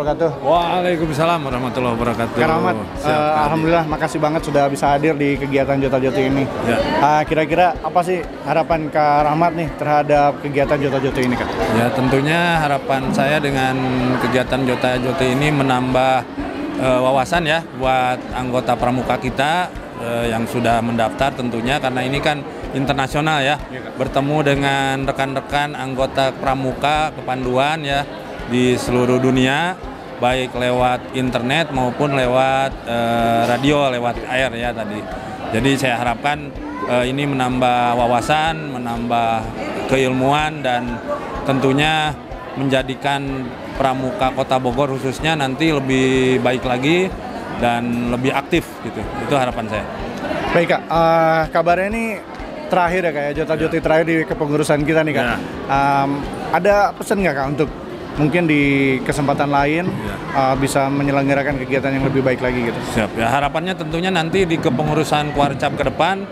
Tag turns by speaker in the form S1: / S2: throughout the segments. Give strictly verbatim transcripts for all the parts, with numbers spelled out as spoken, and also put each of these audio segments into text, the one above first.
S1: wabarakatuh.
S2: Waalaikumsalam warahmatullahi wabarakatuh.
S1: Kak Rahmat,
S2: Siap,
S1: uh, alhamdulillah makasih banget sudah bisa hadir di kegiatan Jota Joti ini.
S2: Ya.
S1: Uh, kira-kira apa sih harapan Kak Rahmat nih terhadap kegiatan Jota Joti ini, Kak?
S2: Ya, tentunya harapan saya dengan kegiatan Jota Joti ini menambah uh, wawasan ya buat anggota pramuka kita uh, yang sudah mendaftar tentunya, karena ini kan internasional ya, bertemu dengan rekan-rekan anggota pramuka kepanduan ya di seluruh dunia, baik lewat internet maupun lewat uh, radio, lewat air ya tadi. Jadi saya harapkan uh, ini menambah wawasan, menambah keilmuan, dan tentunya menjadikan pramuka Kota Bogor khususnya nanti lebih baik lagi dan lebih aktif gitu. Itu harapan saya.
S1: Baik, Kak, uh, kabarnya ini terakhir ya, kayak Jota Joti terakhir di kepengurusan kita nih, Kak.
S2: Ya.
S1: Um, ada pesan nggak, Kak, untuk mungkin di kesempatan lain ya. uh, bisa menyelenggarakan kegiatan yang lebih baik lagi gitu?
S2: Siap ya, harapannya tentunya nanti di kepengurusan Kuarcap ke depan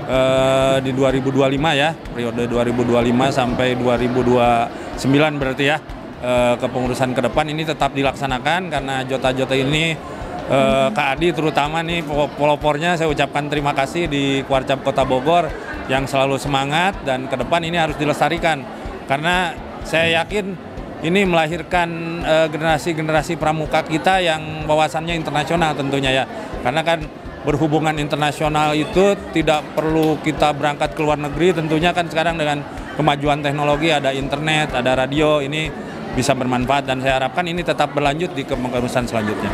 S2: uh, di dua ribu dua puluh lima ya, periode dua ribu dua puluh lima sampai dua ribu dua puluh sembilan berarti ya, uh, kepengurusan ke depan ini tetap dilaksanakan, karena Jota Joti ini uh, Kak Adi terutama nih pelopornya, saya ucapkan terima kasih di Kuarcap Kota Bogor yang selalu semangat, dan ke depan ini harus dilestarikan, karena saya yakin ini melahirkan uh, generasi-generasi pramuka kita yang wawasannya internasional tentunya ya, karena kan berhubungan internasional itu tidak perlu kita berangkat ke luar negeri, tentunya kan sekarang dengan kemajuan teknologi, ada internet, ada radio, ini bisa bermanfaat, dan saya harapkan ini tetap berlanjut di kepengurusan selanjutnya.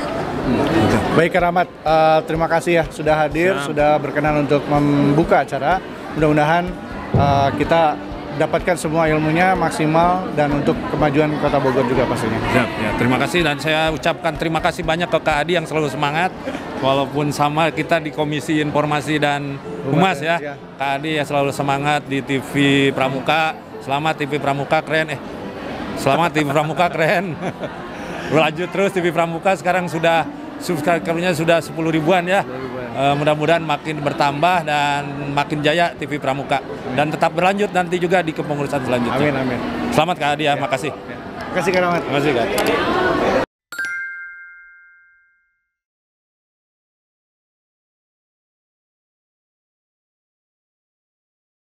S1: Hmm. Baik, Kak Rahmat, uh, terima kasih ya sudah hadir, Siap. sudah berkenan untuk membuka acara. Mudah-mudahan uh, kita dapatkan semua ilmunya maksimal dan untuk kemajuan Kota Bogor juga pastinya.
S2: Ya, ya, terima kasih, dan saya ucapkan terima kasih banyak ke Kak Adi yang selalu semangat, walaupun sama kita di Komisi Informasi dan Humas ya. ya. Kak Adi ya selalu semangat di T V Pramuka. Selamat T V Pramuka keren eh. Selamat T V Pramuka keren. Berlanjut terus T V Pramuka, sekarang sudah subscribernya sudah sepuluh ribuan ya. Uh, mudah-mudahan makin bertambah dan makin jaya T V Pramuka, dan tetap berlanjut nanti juga di kepengurusan selanjutnya.
S1: Amin, amin.
S2: Selamat Kak Adi ya,
S1: ya.
S2: makasih.
S1: Ya. Makasih Kak Rahmat.
S2: Makasih Kak.